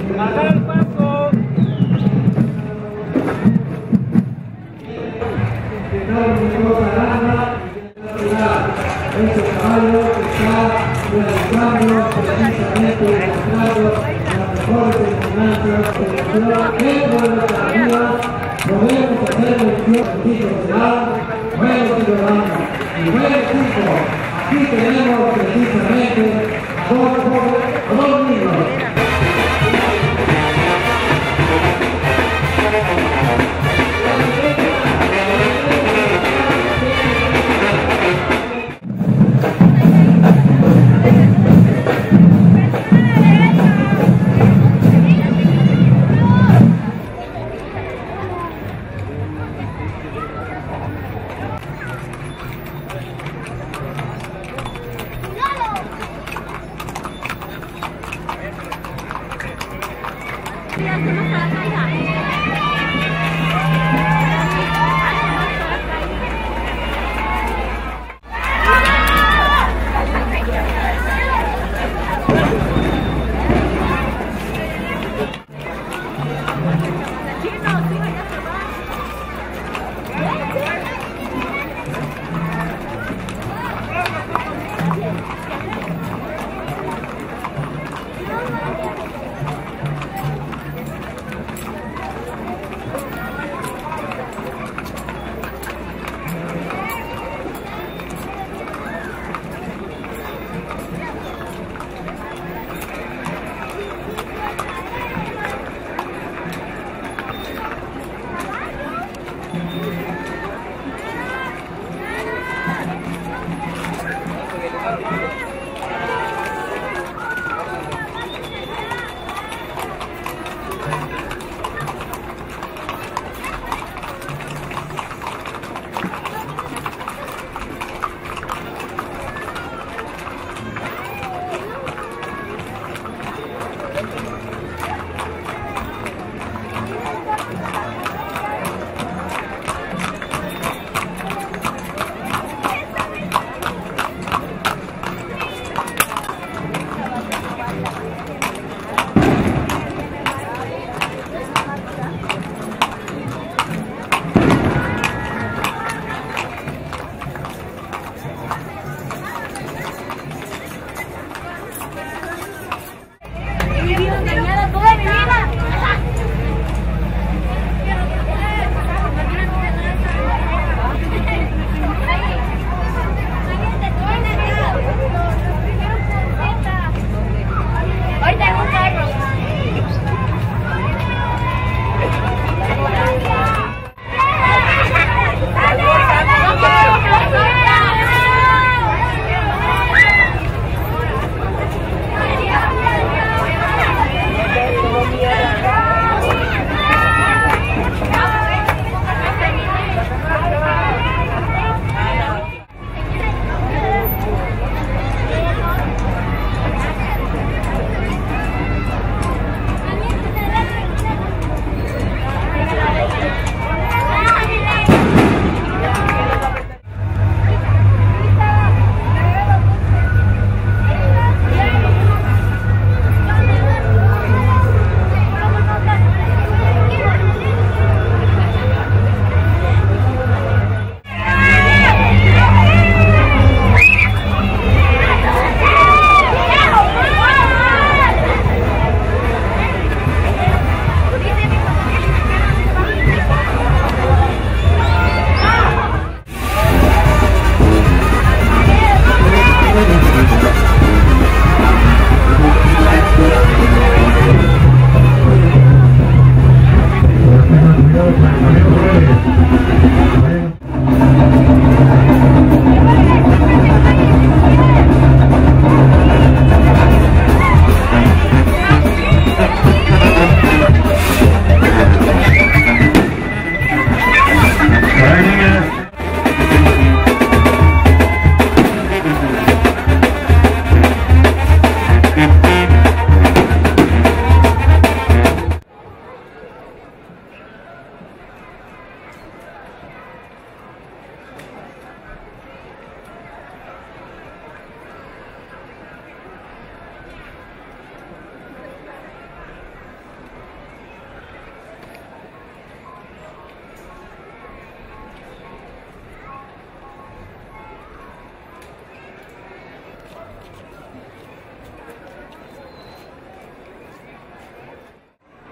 Marcar el paso. Este caballo está realizando precisamente demostrando las mejores enseñanzas de la dentro de nuestra vida. Podemos hacer mención de sociedad, buenos ciudadanos y buenos chicos. Aquí tenemos precisamente a dos niños.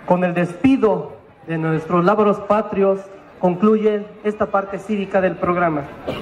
Con el despido de nuestros lábaros patrios concluye esta parte cívica del programa.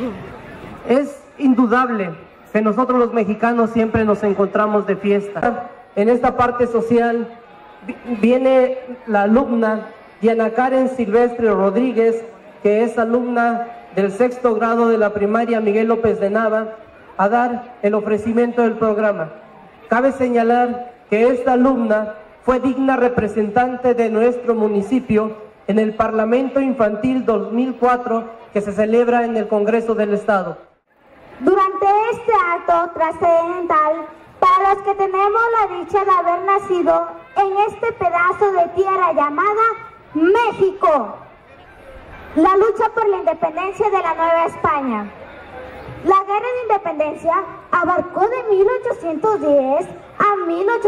Es indudable que nosotros los mexicanos siempre nos encontramos de fiesta. En esta parte social viene la alumna Diana Karen Silvestre Rodríguez, que es alumna del 6º grado de la primaria Miguel López de Nava, a dar el ofrecimiento del programa. Cabe señalar que esta alumna fue digna representante de nuestro municipio en el Parlamento Infantil 2004 que se celebra en el Congreso del Estado. Durante este acto trascendental, para los que tenemos la dicha de haber nacido en este pedazo de tierra llamada México, la lucha por la independencia de la Nueva España. La guerra de independencia abarcó de 1810 a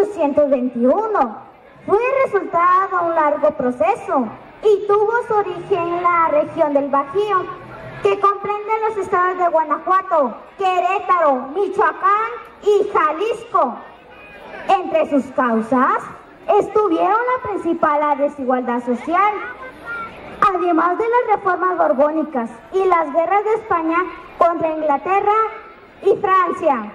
1821. Fue resultado de un largo proceso y tuvo su origen en la región del Bajío, que comprende los estados de Guanajuato, Querétaro, Michoacán y Jalisco. Entre sus causas estuvieron la principal, la desigualdad social, además de las reformas borbónicas y las guerras de España contra Inglaterra y Francia.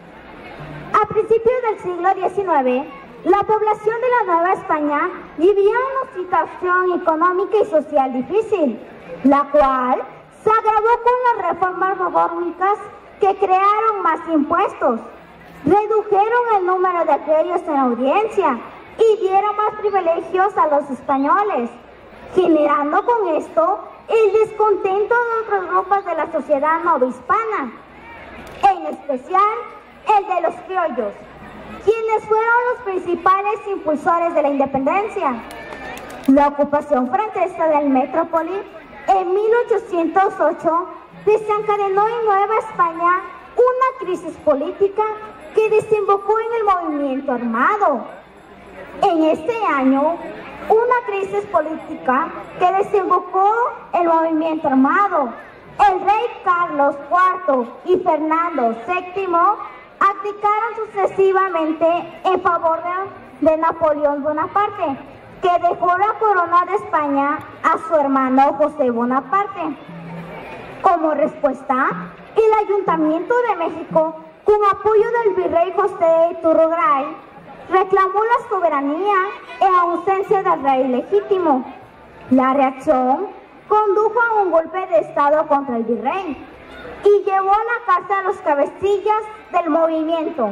A principios del siglo XIX, la población de la Nueva España vivía una situación económica y social difícil, la cual se agravó con las reformas borbónicas que crearon más impuestos, redujeron el número de clérigos en audiencia y dieron más privilegios a los españoles, generando con esto el descontento de otros grupos de la sociedad novohispana, en especial el de los criollos, quienes fueron los principales impulsores de la independencia. La ocupación francesa del metrópoli en 1808 desencadenó en Nueva España una crisis política que desembocó en el movimiento armado. En este año, una crisis política que desembocó el movimiento armado. El rey Carlos IV y Fernando VII abdicaron sucesivamente en favor de Napoleón Bonaparte, que dejó la corona de España a su hermano José Bonaparte. Como respuesta, el Ayuntamiento de México, con apoyo del virrey José Iturragay, reclamó la soberanía en ausencia del rey legítimo. La reacción condujo a un golpe de estado contra el virrey y llevó a la cárcel a los cabecillas del movimiento.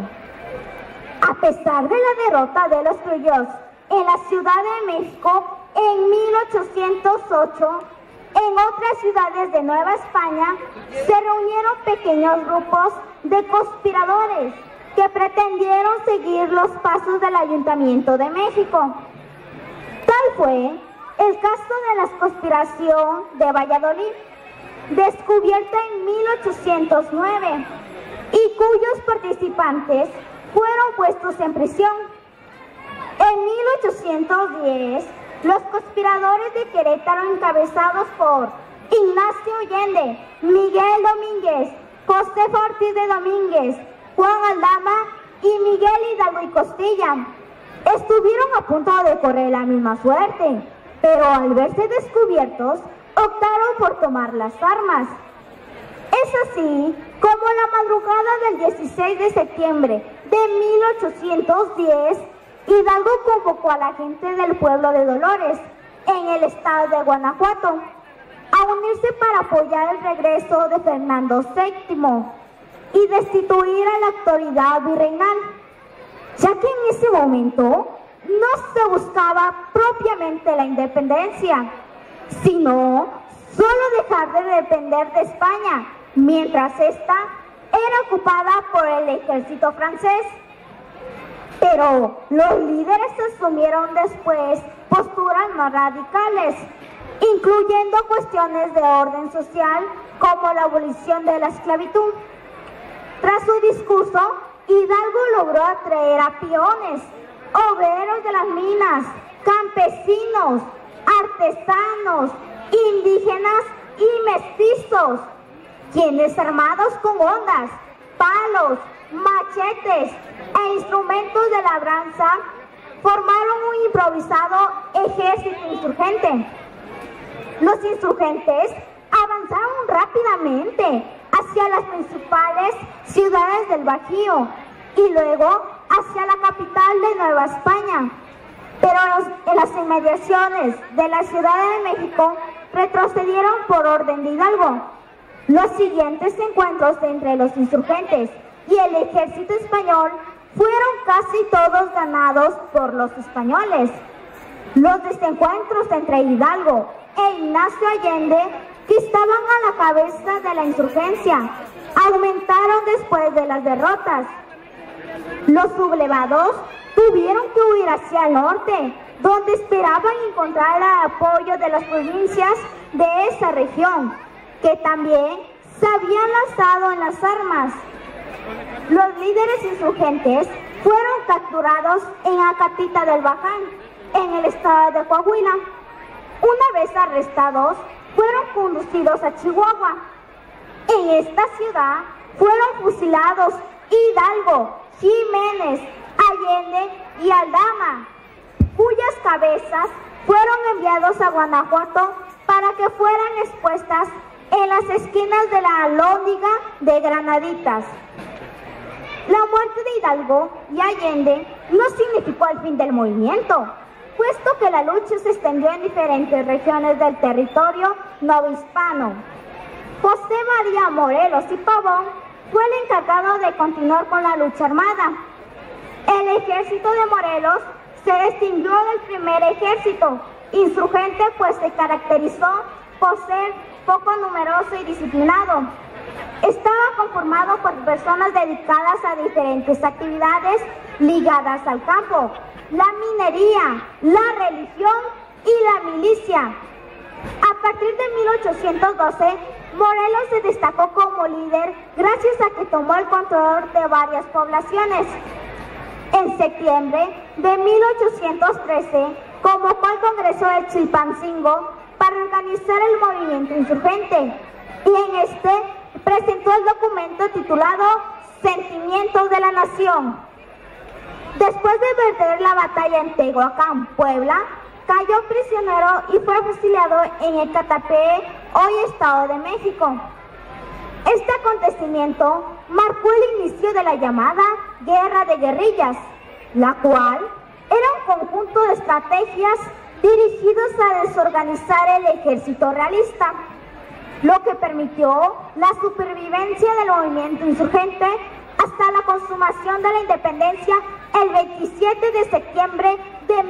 A pesar de la derrota de los criollos en la Ciudad de México en 1808, en otras ciudades de Nueva España se reunieron pequeños grupos de conspiradores que pretendieron seguir los pasos del Ayuntamiento de México. Tal fue el caso de la conspiración de Valladolid, descubierta en 1809, y cuyos participantes fueron puestos en prisión. En 1810, los conspiradores de Querétaro, encabezados por Ignacio Allende, Miguel Domínguez, Josefa Ortiz de Domínguez, Juan Aldama y Miguel Hidalgo y Costilla, estuvieron a punto de correr la misma suerte, pero al verse descubiertos, optaron por tomar las armas. Es así como la madrugada del 16 de septiembre de 1810, Hidalgo convocó a la gente del pueblo de Dolores, en el estado de Guanajuato, a unirse para apoyar el regreso de Fernando VII y destituir a la autoridad virreinal, ya que en ese momento no se buscaba propiamente la independencia, sino solo dejar de depender de España, mientras ésta era ocupada por el ejército francés. Pero los líderes asumieron después posturas más radicales, incluyendo cuestiones de orden social como la abolición de la esclavitud. Tras su discurso, Hidalgo logró atraer a peones, obreros de las minas, campesinos, artesanos, indígenas y mestizos, quienes armados con hondas, palos, machetes e instrumentos de labranza formaron un improvisado ejército insurgente. Los insurgentes avanzaron rápidamente hacia las principales ciudades del Bajío y luego hacia la capital de Nueva España. Pero en las inmediaciones de la Ciudad de México retrocedieron por orden de Hidalgo. Los siguientes encuentros entre los insurgentes y el ejército español fueron casi todos ganados por los españoles. Los desencuentros entre Hidalgo e Ignacio Allende, que estaban a la cabeza de la insurgencia, aumentaron después de las derrotas. Los sublevados tuvieron que huir hacia el norte, donde esperaban encontrar el apoyo de las provincias de esa región, que también se habían lanzado en las armas. Los líderes insurgentes fueron capturados en Acatita del Baján, en el estado de Coahuila. Una vez arrestados, fueron conducidos a Chihuahua. En esta ciudad fueron fusilados Hidalgo, Jiménez, Allende y Aldama, cuyas cabezas fueron enviados a Guanajuato para que fueran expuestas en las esquinas de la Alhóndiga de Granaditas. La muerte de Hidalgo y Allende no significó el fin del movimiento, puesto que la lucha se extendió en diferentes regiones del territorio novohispano. José María Morelos y Pavón fue el encargado de continuar con la lucha armada. El ejército de Morelos se distinguió del primer ejército insurgente, pues se caracterizó por ser poco numeroso y disciplinado. Estaba conformado por personas dedicadas a diferentes actividades ligadas al campo, la minería, la religión y la milicia. A partir de 1812, Morelos se destacó como líder gracias a que tomó el control de varias poblaciones. En septiembre de 1813, convocó al Congreso de Chilpancingo para organizar el movimiento insurgente, y en este presentó el documento titulado Sentimientos de la Nación. Después de perder la batalla en Tehuacán, Puebla, cayó prisionero y fue fusilado en Ecatepec, hoy Estado de México. Este acontecimiento marcó el inicio de la llamada Guerra de Guerrillas, la cual era un conjunto de estrategias dirigidas a desorganizar el ejército realista, lo que permitió la supervivencia del movimiento insurgente hasta la consumación de la independencia el 27 de septiembre de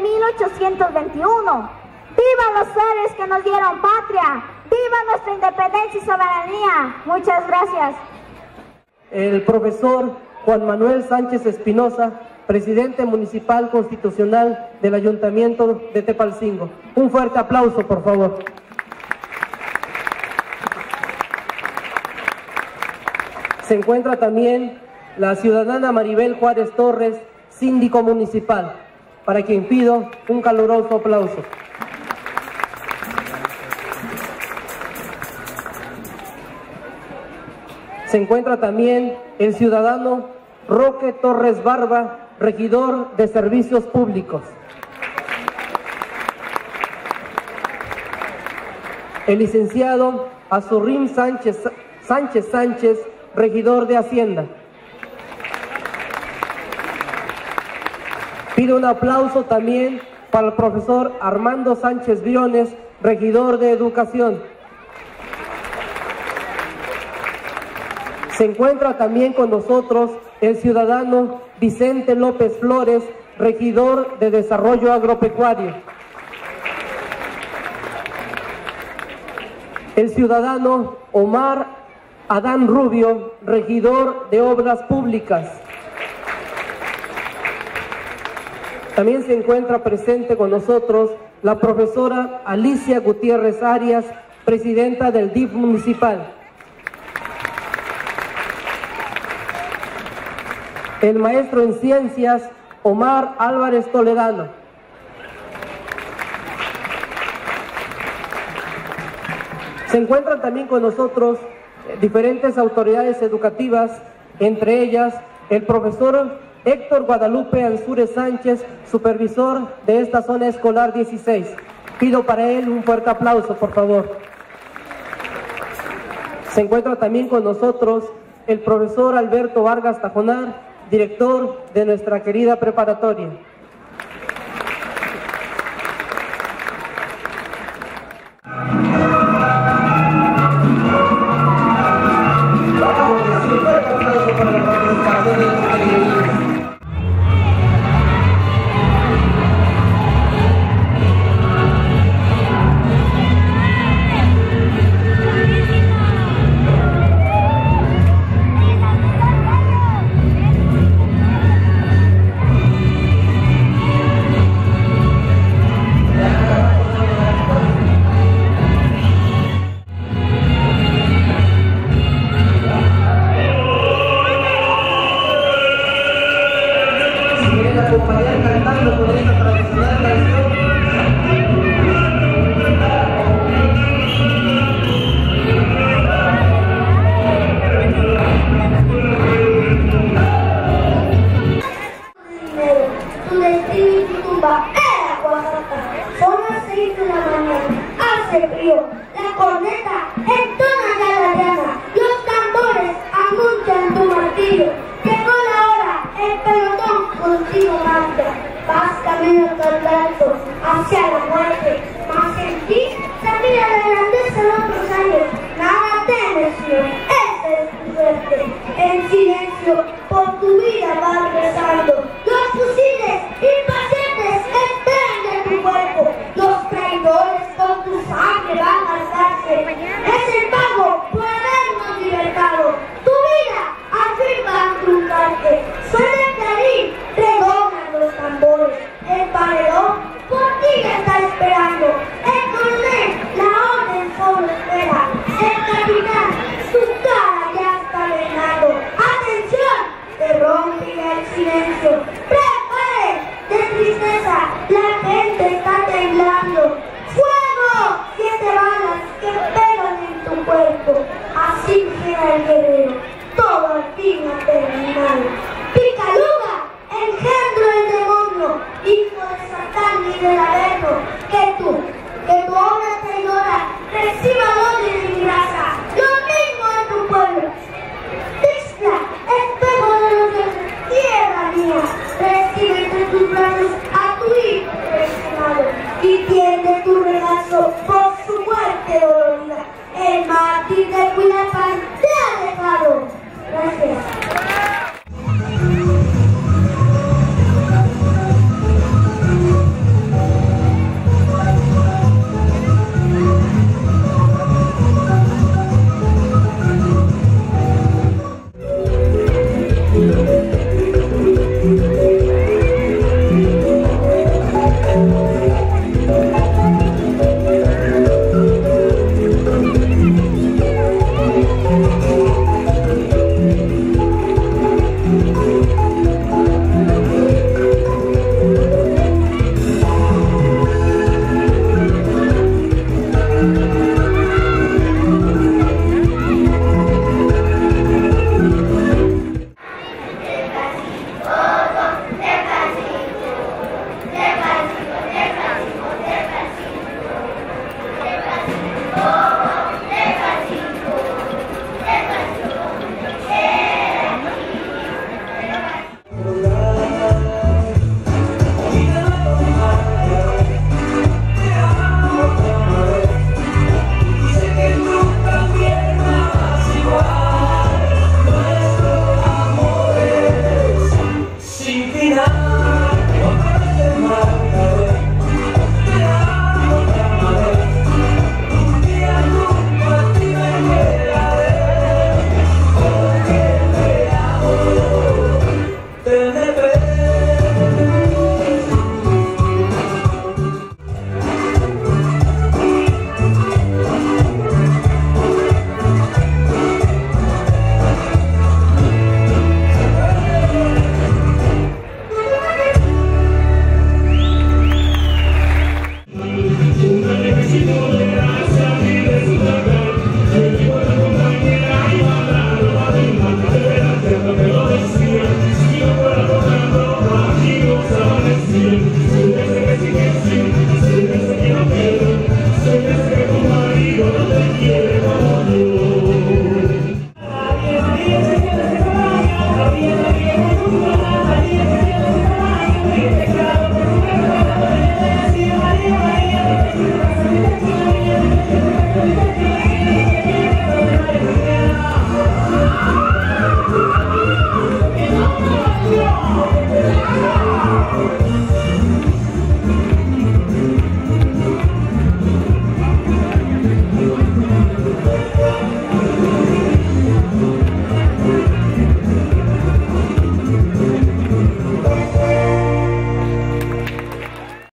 1821. ¡Viva los héroes que nos dieron patria! ¡Viva nuestra independencia y soberanía! Muchas gracias. El profesor Juan Manuel Sánchez Espinosa, presidente municipal constitucional del Ayuntamiento de Tepalcingo. Un fuerte aplauso, por favor. Se encuentra también la ciudadana Maribel Juárez Torres, síndico municipal, para quien pido un caluroso aplauso. Se encuentra también el ciudadano Roque Torres Barba, regidor de Servicios Públicos. El licenciado Azurrín Sánchez, regidor de Hacienda. Pido un aplauso también para el profesor Armando Sánchez Briones, regidor de Educación. Se encuentra también con nosotros el ciudadano Vicente López Flores, regidor de Desarrollo Agropecuario. El ciudadano Omar Adán Rubio, regidor de Obras Públicas. También se encuentra presente con nosotros la profesora Alicia Gutiérrez Arias, presidenta del DIF municipal. El maestro en ciencias Omar Álvarez Toledano. Se encuentran también con nosotros diferentes autoridades educativas, entre ellas el profesor Héctor Guadalupe Ansúrez Sánchez, supervisor de esta zona escolar 16. Pido para él un fuerte aplauso, por favor. Se encuentra también con nosotros el profesor Alberto Vargas Tajonar, director de nuestra querida preparatoria. Acompañar cantando con esta tradicional canción. Tu destino y tu tumba era Oaxaca. Son las 6 de la mañana, hace frío, la corneta entona ya la llana, los tambores anuncian tu martillo. Llegó la hora, el pelotón contigo marcha, vas camino al alto, hacia la muerte, mas en ti se mira la grandeza de otros años, nada temes, Señor, esa es tu suerte. En silencio, por tu vida vas rezando, los fusiles impacientes esperan de tu cuerpo, los traidores con tu sangre van a alzarse, es el pago por habernos libertado, tu vida al fin va a truncarte, suena el clarín, redonan los tambores, el paredón por ti ya está esperando, el coronel la orden solo espera, el capitán su cara ya está venando, atención, te rompe el silencio, preparen de tristeza, la gente está temblando, fuego, 7 balas que pegan en tu cuerpo, así queda el